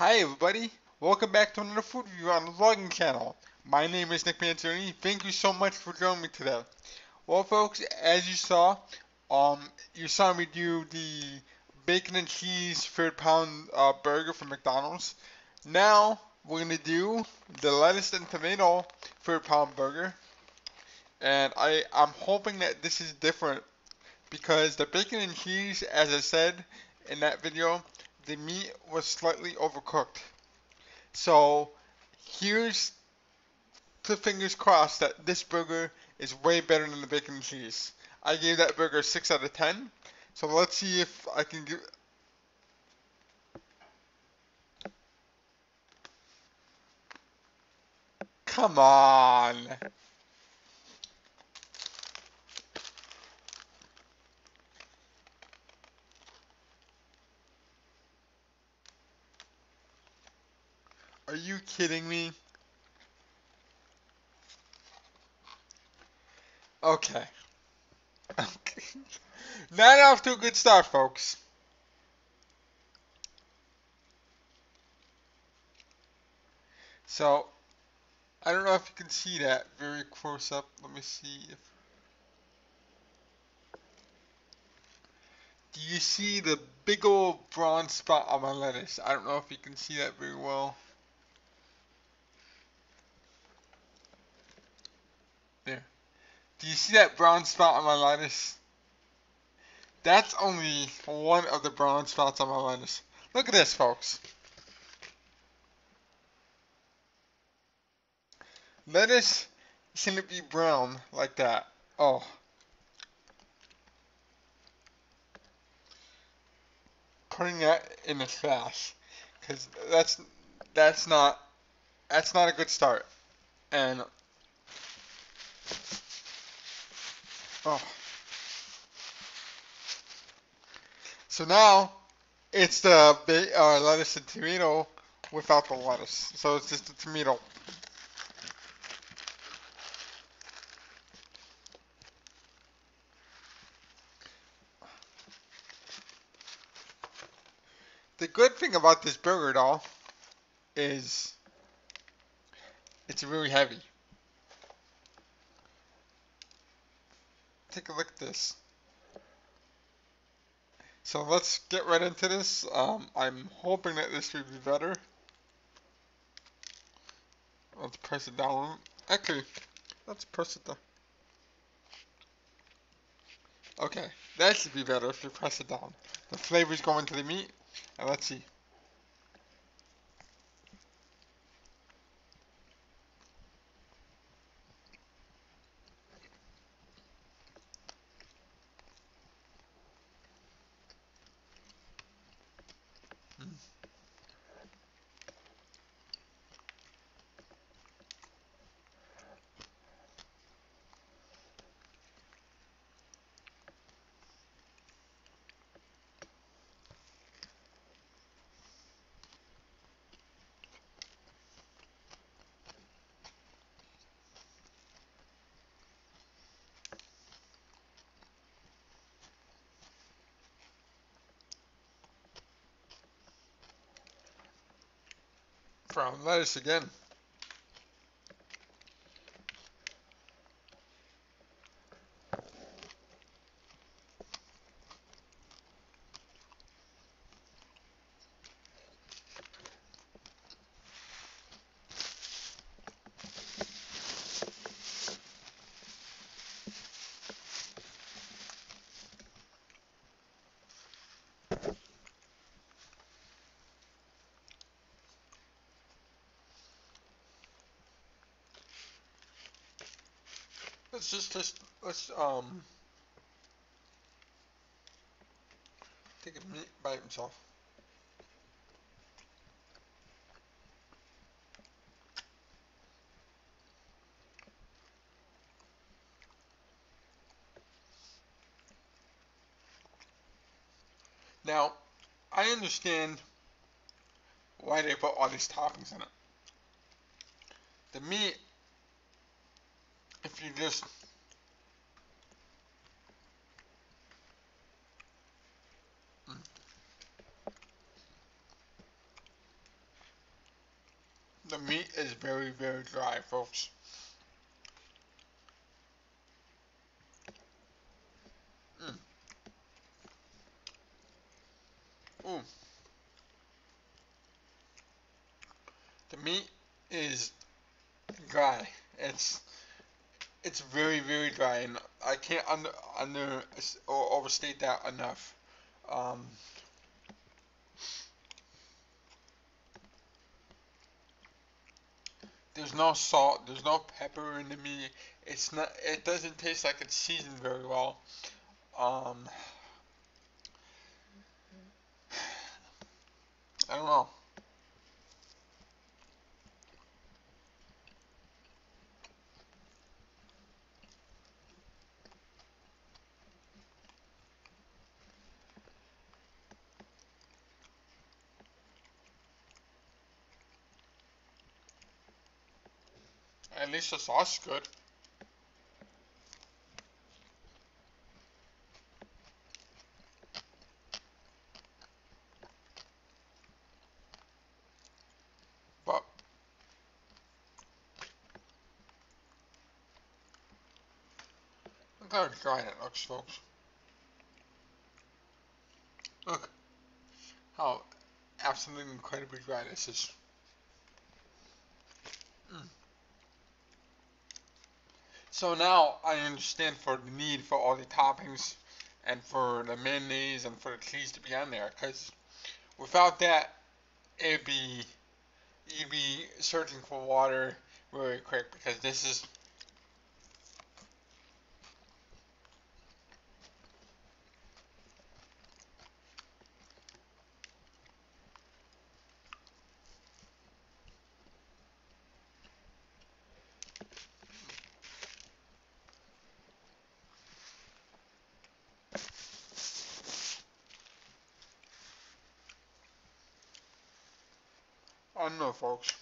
Hi everybody, welcome back to another food review on the vlogging channel. My name is Nick Manzoni. Thank you so much for joining me today. Well folks, as you saw me do the bacon and cheese third pound burger from McDonald's. Now we're gonna do the lettuce and tomato third pound burger. And I'm hoping that this is different because the bacon and cheese, as I said in that video, the meat was slightly overcooked. So here's to fingers crossed that this burger is way better than the bacon and cheese. I gave that burger a 6 out of 10. So let's see if I can give. Come on. Are you kidding me? Okay. Okay. Not off to a good start, folks. So, I don't know if you can see that very close up. Let me see if. Do you see the big old brown spot on my lettuce? I don't know if you can see that very well. There. Do you see that brown spot on my lettuce? That's only one of the brown spots on my lettuce. Look at this, folks. Lettuce shouldn't be brown like that. Oh, putting that in the trash, because that's not that's not a good start. And oh, so now it's the lettuce and tomato without the lettuce. So it's just the tomato. The good thing about this burger, though, is it's really heavy. Take a look at this. So let's get right into this. I'm hoping that this will be better. Let's press it down. Actually, let's press it down. Okay, that should be better if you press it down. The flavors go into the meat, and let's see. Mm. From lettuce again. Let's take a meat by himself. Now, I understand why they put all these toppings in it. The meat, if you just The meat is very, very dry, folks. Mm. Ooh. The meat is dry. It's it's very, very dry, and I can't under or overstate that enough. Um, there's no salt, there's no pepper in the meat. It's not. It doesn't taste like it's seasoned very well. Um, I don't know. At least the sauce is good. But look how dry it looks, folks. Look how absolutely incredibly dry this is. Mm. So now I understand for the need for all the toppings and for the mayonnaise and for the cheese to be on there, because without that, it'd be you'd be searching for water very quick because this is I don't know, folks.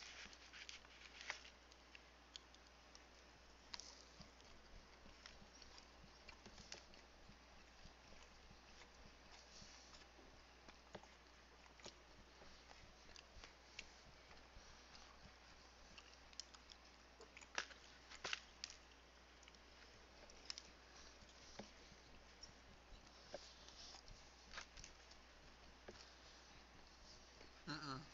Mm-mm.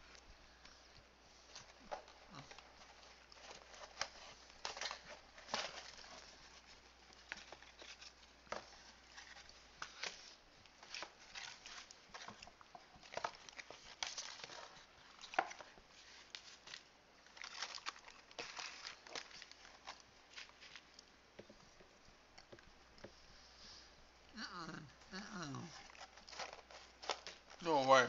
Mm-mm. Mm-mm. No way.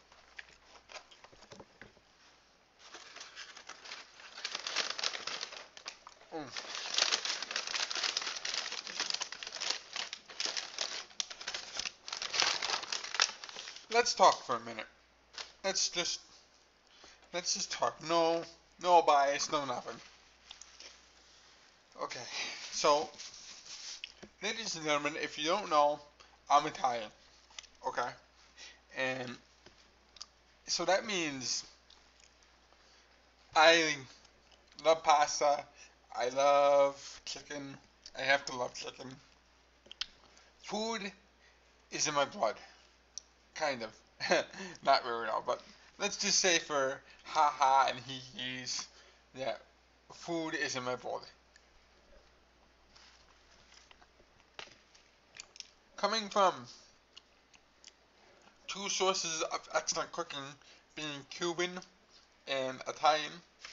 Mm. Let's talk for a minute. Let's just let's just talk. No, no bias, no nothing. Okay. So, ladies and gentlemen, if you don't know, I'm Italian. Okay. And so that means I love pasta. I love chicken. I have to love chicken. Food is in my blood, kind of. Not really all, but let's just say for haha and he he's that food is in my blood. Coming from two sources of excellent cooking, being Cuban and Italian,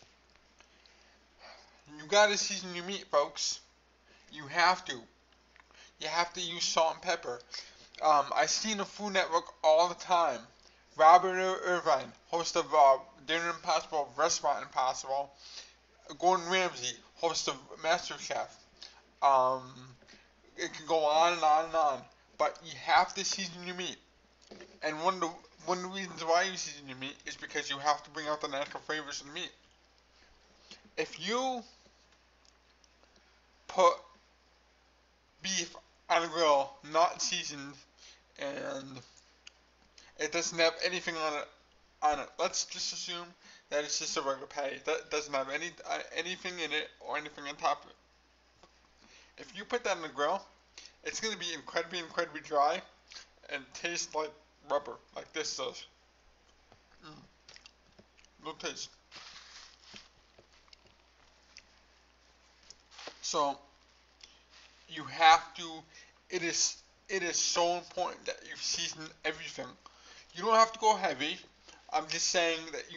you gotta season your meat, folks. You have to. You have to use salt and pepper. I see in the Food Network all the time. Robert Irvine, host of Dinner Impossible, Restaurant Impossible. Gordon Ramsay, host of MasterChef. Um, it can go on and on and on. But you have to season your meat. And one of the reasons why you season your meat is because you have to bring out the natural flavors of the meat. If you put beef on a grill not seasoned and it doesn't have anything on it on it. Let's just assume that it's just a regular patty. That doesn't have anything in it or anything on top of it. If you put that in the grill, it's going to be incredibly dry and taste like rubber, like this does. No taste. So you have to. It is so important that you season everything. You don't have to go heavy. I'm just saying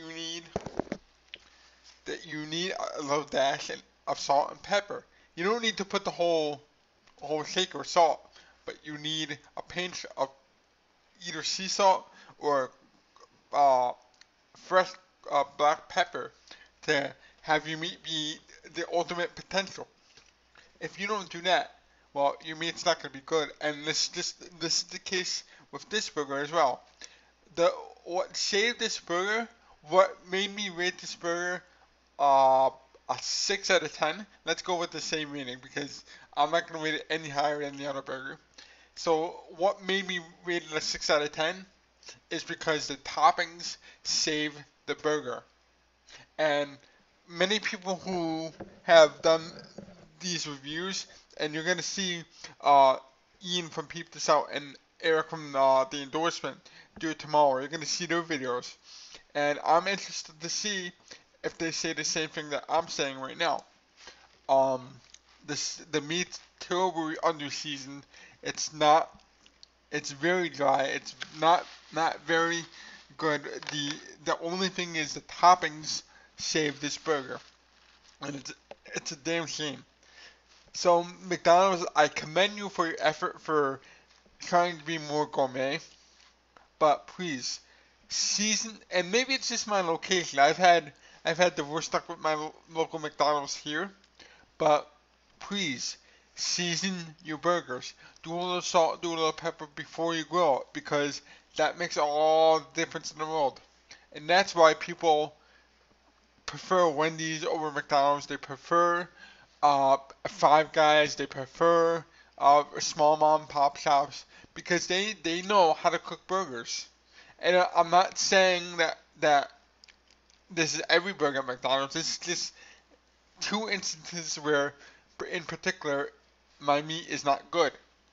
that you need a little dash of salt and pepper. You don't need to put the whole shaker of salt, but you need a pinch of either sea salt or uh, fresh black pepper to have your meat be the ultimate potential. If you don't do that, well, your meat's not going to be good. And this is the case with this burger as well. The what saved this burger, what made me rate this burger uh, a 6 out of 10. Let's go with the same rating because I'm not going to rate it any higher than the other burger. So what made me rate it a 6 out of 10 is because the toppings save the burger. And many people who have done these reviews, and you're going to see Ian from Peep This Out and Eric from the endorsement do it tomorrow. You're going to see their videos. And I'm interested to see if they say the same thing that I'm saying right now. The meat's terribly under seasoned. It's not. It's very dry. It's not very good. The only thing is the toppings save this burger, and it's a damn shame. So McDonald's, I commend you for your effort for trying to be more gourmet, but please season. And maybe it's just my location. I've had the worst luck with my local McDonald's here, but please season your burgers. Do a little salt, do a little pepper before you grill it because that makes all the difference in the world. And that's why people prefer Wendy's over McDonald's. They prefer Five Guys. They prefer small mom and pop shops because they know how to cook burgers. And I'm not saying that this is every burger at McDonald's. This is just two instances where, in particular, my meat is not good.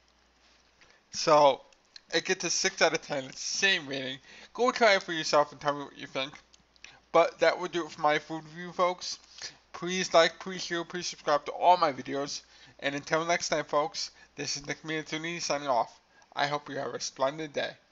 So it gets a 6 out of 10. It's the same rating. Go try it for yourself and tell me what you think. But that will do it for my food review, folks. Please like, please share, please subscribe to all my videos. And until next time, folks, this is Nick Manzoni signing off. I hope you have a splendid day.